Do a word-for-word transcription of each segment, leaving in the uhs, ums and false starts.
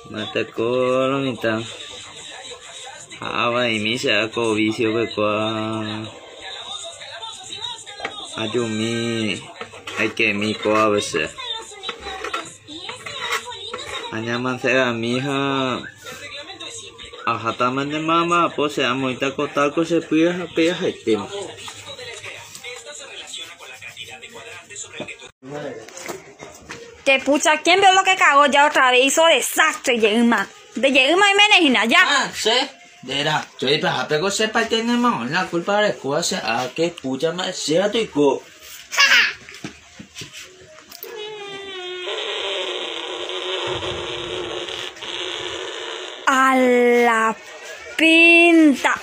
Mata colomita. Hava y misa ko vicio que qua. Ayumi. Hay que mi ko a veces. Añaman será mi hija. Ajataman de mama, pues se amo y taco taco se pide pide este. Que pucha, ¿quién vio lo que cagó ya otra vez? Hizo desastre, Yegma. De Yegma y Menejina, ya. Ah, sí. Verá, yo iba a pegar sepa tener más la culpa de cosas a que pucha más sea tu hijo. A la pinta.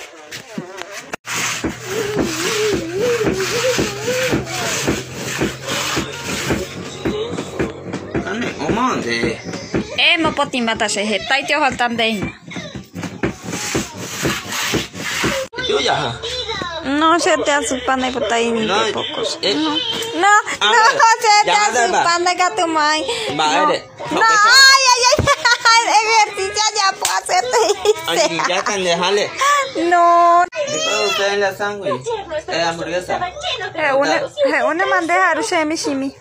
Ane, omante. Eh, mo potimata se está y te faltan de. Yo ya. No se te asupan de putai ni de pocos. Eh, No, no, a no ver, se te ya, ya, va. asupan de catumay. Vale. No, ay, ay, ay, ay, ejercicio ya puedo hacerte. Ay, ya can dejarle. No. Después usted en la sangre. Eh, hamburguesa. Eh, una, eh, una bandeja de shemi shimi.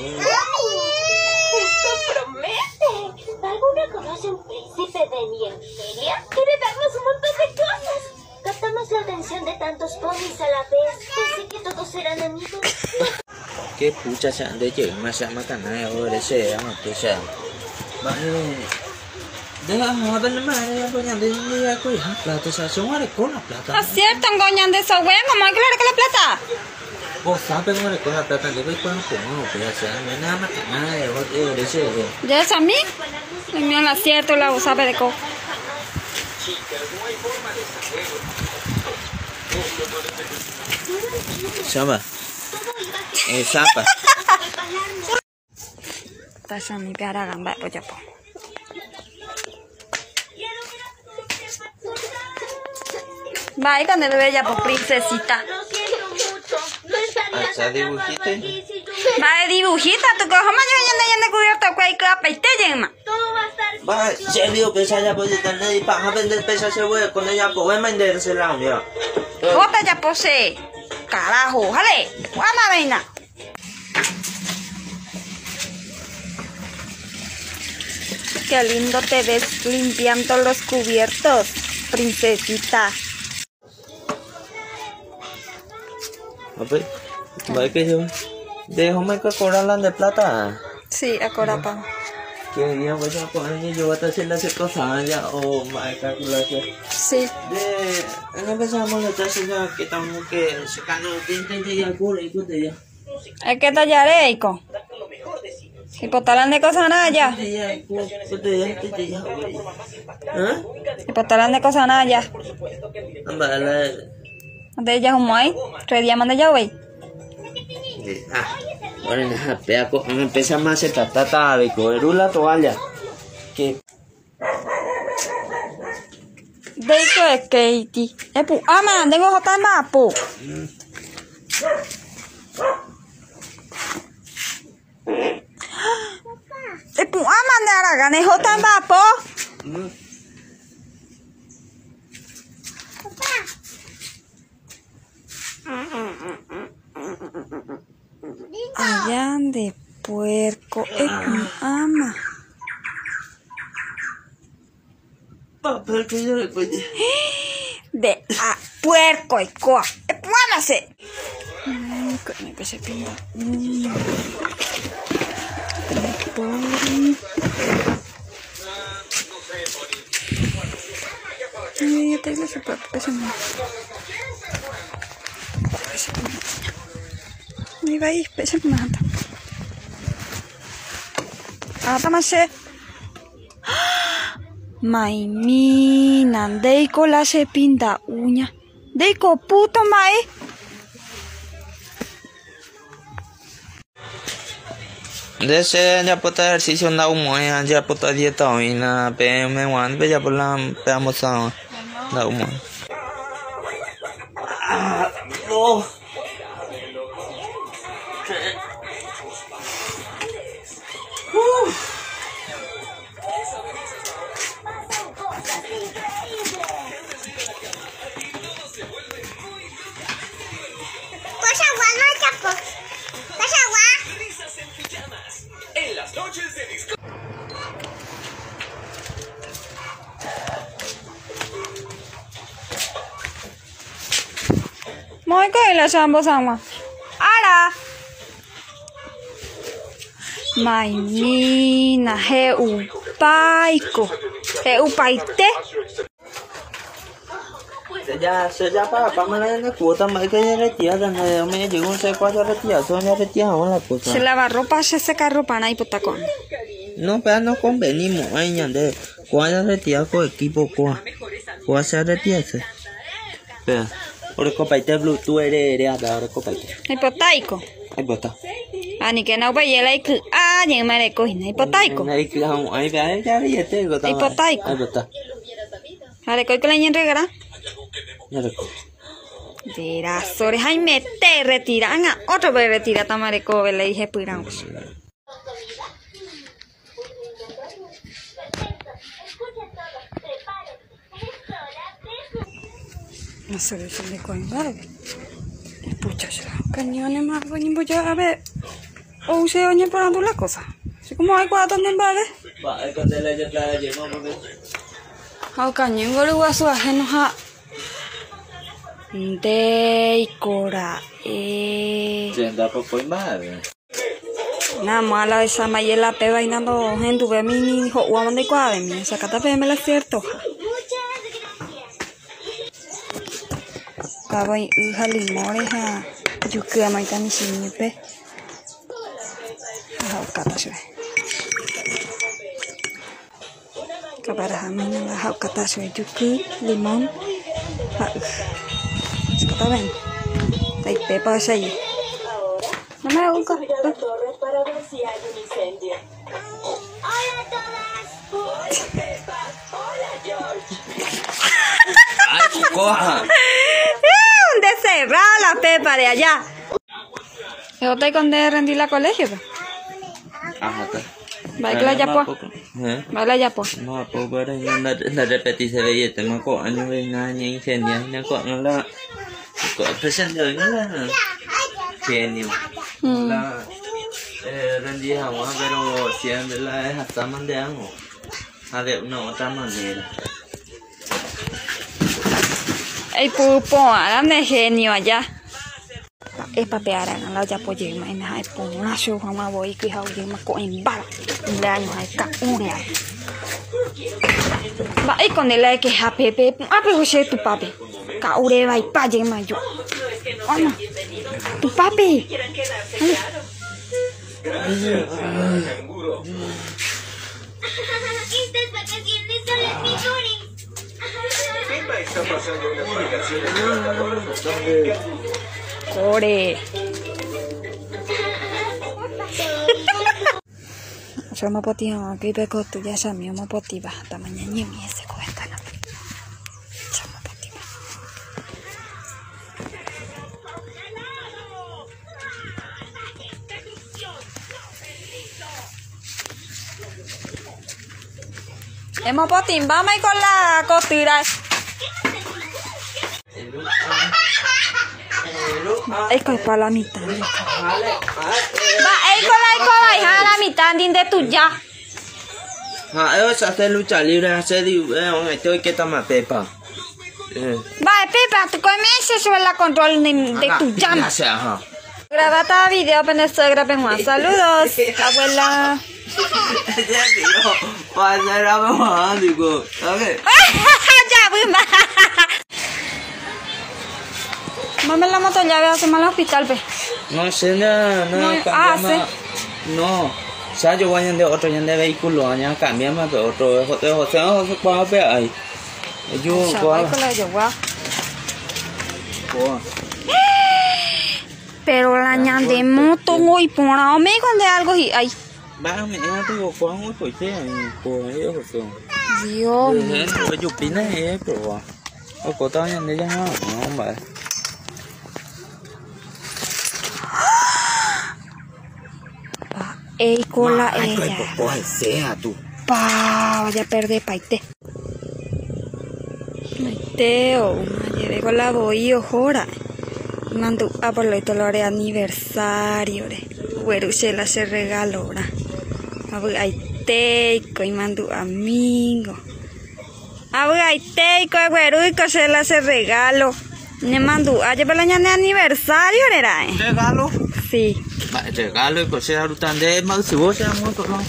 ¡Esto promete! ¿Alguna conoce un príncipe de Niemgelia? Quiere darnos un montón de cosas. Captamos la atención de tantos ponis a la vez. Pensé que todos eran amigos. ¿Qué pucha se han de llegar? Más se llama canal ahora ese, vamos, tú sabes. Vale. Deja, vamos a ver más, ya coño, de ya coño, plata, se hace un con la plata. ¿Es cierto, Goñan de esa wea? ¿Cómo hay que le la plata? Vos sabes cómo le con la plata, que voy con un poco, pues ya sea, no hay nada más que nada de otro, de ese. ¿Ya es a mí? Me me la cierto la sabe de co. Chama. Eh, zapa. Tasa mi piara gamba pues ya po. Va, y cuando le ve ya po princesita. Lo siento mucho. No estaría Hasta dibujito. Va de dibujita, tu cojo más ya ya ya cubierto cual capa y te llena. Todo va a estar bien. Va, serio, pesa ya pues internet y para vender pesa se voy con ella, pues voy a venderse la mía. Jota ya posee. Carajo, jale. Guama reina. Qué lindo te ves limpiando los cubiertos, princesita. A ver, va que yo. Déjame que corran de plata. Sí, ahora pa. Que bien voy a poner yo voy a hacer las cosas ya o más calculación. Sí. De empezamos la tasa ya que estamos que sacando veinte ya cura y puta ya. Es que tallaré, Ico. Y potalan de cosas nada ya. Ya, puta ya, puta ya. ¿Ah? Y potalan de cosas nada ya. Vale. De ella un muy. Tres días manda ya, güey. Ah, bueno, nada, peaco, empieza más a hacer tata de coger la toalla. Que De eso es Katie. Eh, pu, ama, tengo jota más, pu. Eh, pu, ama, de aragane jota más, po. Allá de puerco, eh, pu, ama. papel que yo le coñé. De a puerco y coa. Eh, pu, ama se. Ay, coño, que se pinta. Mm. Ay, yo te digo super pesa más. Pesa más. Ni va ahí, pesa más. Ah, tamase. Mai mina, deiko la se pinta uña. Deiko puto mai. Desde ya puta ejercicio anda humo ya puta dieta hoy na P M one pe ya por la peamos a da humo. Ah, no. Moi coi là sambo sama. Ara. Mai mi na he u paiko. He u paite. Sẽ ra sẽ ra pa pa mà nó của ta mấy cái này chia ra này mấy chỉ con sẽ qua cho nó chia thôi nó chia không là của ta. Se lava ropa, se seca ropa, nai potacón. No, pero no convenimos ahí ñande. Qua cho nó chia có equipo qua. Qua sẽ ra chia se. Pero ahora copa y te bluetooth de de ahora copa. Nai potaico. Ai bota. Ani que no vaya la iku. Ah, ni me le cogi, nai potaico. Này cứ không ai bé ra đi thế của ta. Ai potaico. Ai bota. Vale, coi que la ñen regara. Ya được. Verás, sobre Jaime te retiran a otro vez retira tamareco, le dije piramos. No sé si le coinga. Pucha, cañones más bonito yo a ver. O se oye parando la cosa. Así como hay cuatro en vale. Va, con de la ya la llevamos. Ao cañón go lu asu ajeno ha. De cora eh Se anda por coimar. na mala esa mayela pe bainando gente ve mi ni ho wa mande kwa de mi sacata pe me la cierto ka bai u hali more ha ju que mai ta mi sin pe ha ka ta se ka para ha mi na ha ka ta se ju que limón ha está bien. Hay pepa allí. No me busca. Para ver si hay un incendio. ¡Hola a todas! ¡Hola Pepa! ¡Hola George! Ay, coja. ¿Dónde cerrado la pepa de allá? ¿Yo te conté rendir la colegio? Ajá, está. Baila ya pues. ¿Eh? Baila ya pues. No, pues para ya no no repetir se veía te me co año de nada incendio, no co no la co presente no la genio. La eh rendía agua pero siempre la es hasta mandeamos. A de una otra manera. El pulpo, ahora me genio allá. Es papeara, no la ya pues llegar en hay por una show vamos voy que hau llegar con en bar. Un año hay ca un año. Va ahí con el que ha pepe, a pe José tu papi. Ca ure va y pa llegar yo. Oh no. Tu papi. Estas vacaciones son las mejores. Pepa está pasando unas vacaciones. Ore. Yo me potí a que pe coto ya sa mi mo potí ba ta mañana ni mi ese cuenta no. Yo me potí. Hemos potí, vamos con la costura. Es que es para la mitad. Va, es con la escoba y a la mitad de tu ya. Ah, eso hace lucha libre, hace eh, estoy que toma pepa. Eh. Va, Pepa, tú comienzas sobre la control de, de tu llama. Gracias, ajá. Graba este video para nuestra graben más. Saludos, abuela. Ya digo, para ser amor, digo, ¿sabes? Ya, voy más. Mame la moto llave hace mal al hospital, pe. No sé, no, no, No, cambiamos. ah, No, o sea, yo voy a de otro de vehículo, ya cambiamos de otro, José, José, José, ¿cuál es ahí? Yo, ¿cuál? Pero la ñan de moto hoy por ahora me con algo y ay. Ba mẹ tôi có một cái xe của ấy của tôi. Dios. Thế tôi chụp pin này của của cô tao nhận đấy chứ không vậy. Ey, cola ella. Ay, coge sea tú. Pa, vaya a perder paite. Maiteo, llevé con la boy ojora. Mando a por lo de aniversario, re. Güero se la se regalo, ra. Abu aiteico y mando amigo. Abu aiteico, güero y se la se regalo. Ne mandu, ayer por la mañana de aniversario era, eh. Regalo. Sí. Vale, regalo y cosas ahorita de más si vos seas muy corro.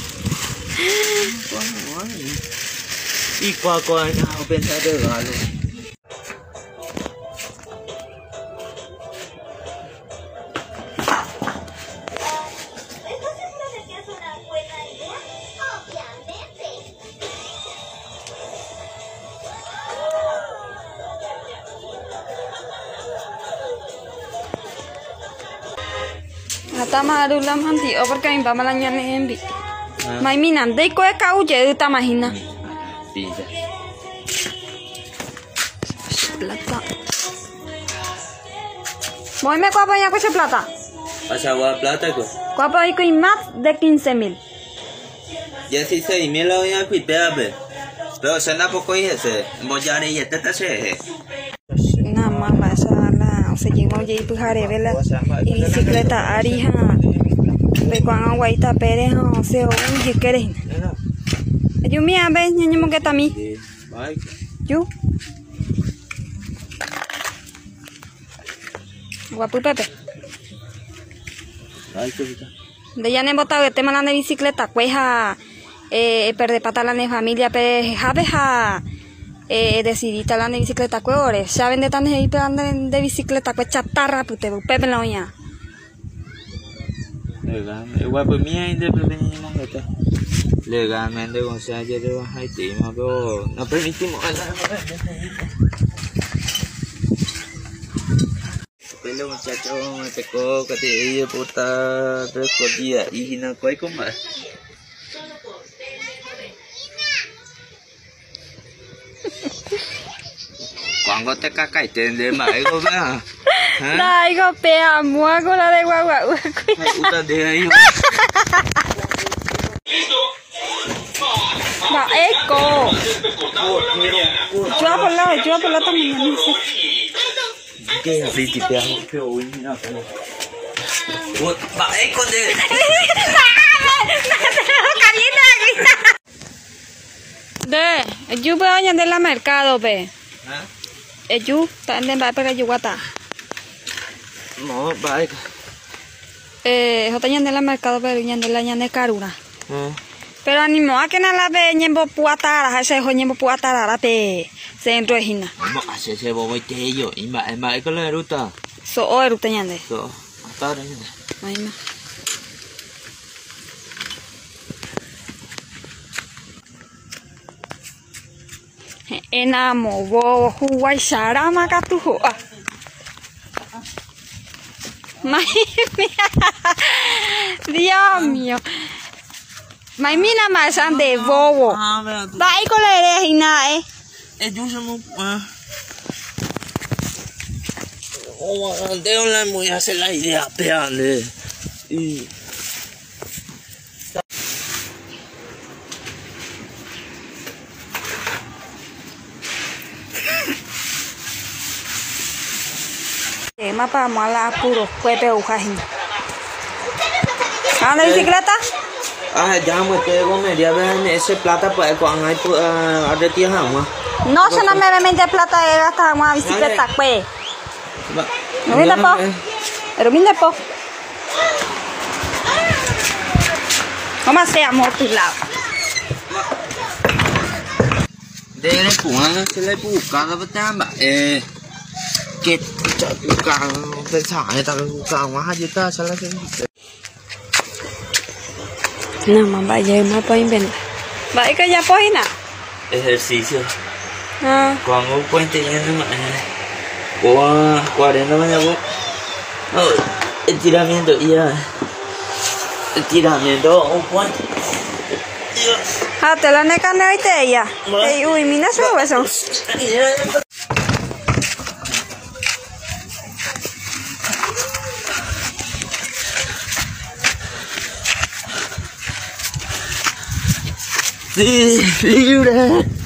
Y cuál cosa no pensar regalo. Hata maru la mandi, o porque mi papá la nyane envi. Mai minan, dei ko ka uje uta mahina. Pizza. Plata. Moi me ko ya ko plata. Pasa agua plata ko. Ko pa ko más de quince mil. Ya si se me lo ya cuitea be. Pero se na poco y ese, mollare y este se. Na mama sala, o se llegó ya y pujare vela y bicicleta arija. Pe cuando guaita pere o se o un quieres. Yo mi abe niño mo que tami. Yo. Guapu Pepe. Ay, qué bonita. De ya ne botado el tema de bicicleta, cueja eh perde patala de familia pe jabeja eh decidí talar de bicicleta cuore, saben de tan de de bicicleta pues chatarra pute Pepe la oña. Igual pues mía independientemente. Legalmente con sea ya de baja y tema, pero no permitimos Pelo muchacho, me tocó que te iba puta recordía y no cuál con más. Cuando te caca y te ende más, ego vea. Dai go pea mua con la de guagua. Ay, puta de ahí. Va eco. Yo por la, yo por la también no sé. Que así te hago que hoy no puedo. Va eco de. De, yo voy a de la mercado ve. ¿Ah? Yo también va a pegar yuguata. No, va eco. Eh, yo tenía de la mercado pero ya de la ya de carura. Ah. Pero animo a que na la ve ñembo puatara, ese jo ñembo puatara la pe centro de hina. No, así se va a ir yo. Y va, va eco la ruta. So o eru teñande. So, hasta ahora. Ay ma. Enamo bo huwai sharama katuho. Mai mía. Dios mío. Mai mina más ande bobo. Ah, vea tú. Vai con la erejina eh. Es yo somos. Oh, de una muy hacer la idea, peale. Y. Eh, mapa mala puro, Pepe ujajin. ¿Anda bicicleta? Ah, ya me te comería ver ese plata pues cuando hay a retirar agua. No, se no me vende plata era hasta una bicicleta, pues. ¿No viene po? ¿Pero viene po? ¿Cómo se llama tu lado? De la cuna se le busca la batamba. Eh, que busca pensar, está buscando más allá, está la gente. No, mamá, ya me puedo inventar. ¿Va a ir que ya puedo ir? Ejercicio. Ah. Cuando un puente yendo o cuarenta mañana. Estiramiento, ya. Estiramiento, un puente. Ah, te la neca no te ella. Uy, mira su hueso. Sí, libre.